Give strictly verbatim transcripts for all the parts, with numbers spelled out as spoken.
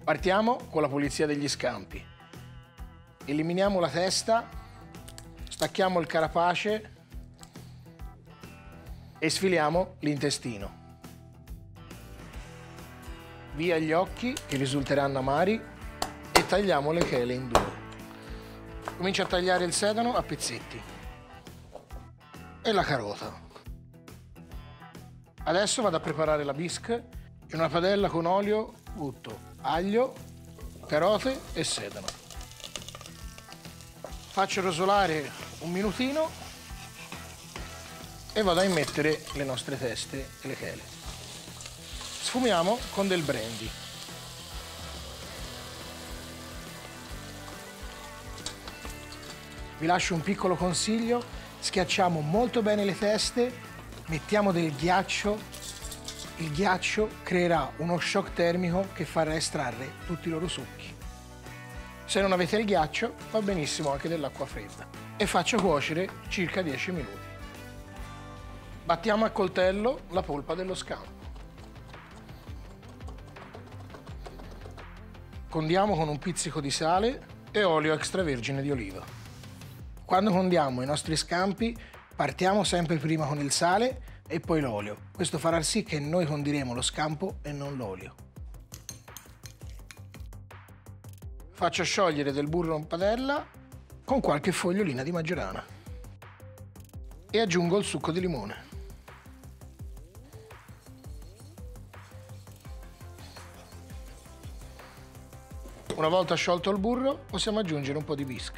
Partiamo con la pulizia degli scampi. Eliminiamo la testa, stacchiamo il carapace e sfiliamo l'intestino. Via gli occhi che risulteranno amari e tagliamo le chele in due. Comincio a tagliare il sedano a pezzetti e la carota. Adesso vado a preparare la bisque. In una padella con olio butto aglio, carote e sedano. Faccio rosolare un minutino e vado a immettere le nostre teste e le chele. Sfumiamo con del brandy. Vi lascio un piccolo consiglio: schiacciamo molto bene le teste, mettiamo del ghiaccio. Il ghiaccio creerà uno shock termico che farà estrarre tutti i loro succhi. Se non avete il ghiaccio, va benissimo anche dell'acqua fredda. E faccio cuocere circa dieci minuti. Battiamo a coltello la polpa dello scampo. Condiamo con un pizzico di sale e olio extravergine di oliva. Quando condiamo i nostri scampi, partiamo sempre prima con il sale e poi l'olio. Questo farà sì che noi condiremo lo scampo e non l'olio. Faccio sciogliere del burro in padella con qualche fogliolina di maggiorana e aggiungo il succo di limone. Una volta sciolto il burro, possiamo aggiungere un po' di bisque.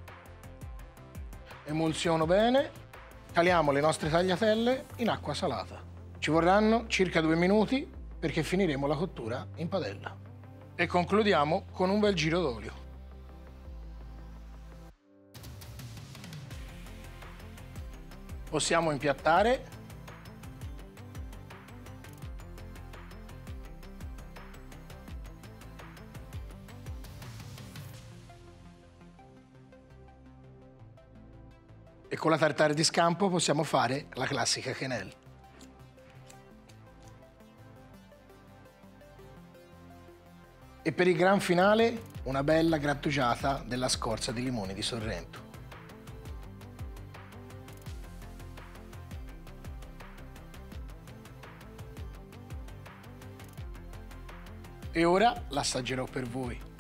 Emulsiono bene. Caliamo le nostre tagliatelle in acqua salata. Ci vorranno circa due minuti perché finiremo la cottura in padella. E concludiamo con un bel giro d'olio. Possiamo impiattare. E con la tartare di scampo possiamo fare la classica quenelle. E per il gran finale una bella grattugiata della scorza di limone di Sorrento. E ora l'assaggerò per voi.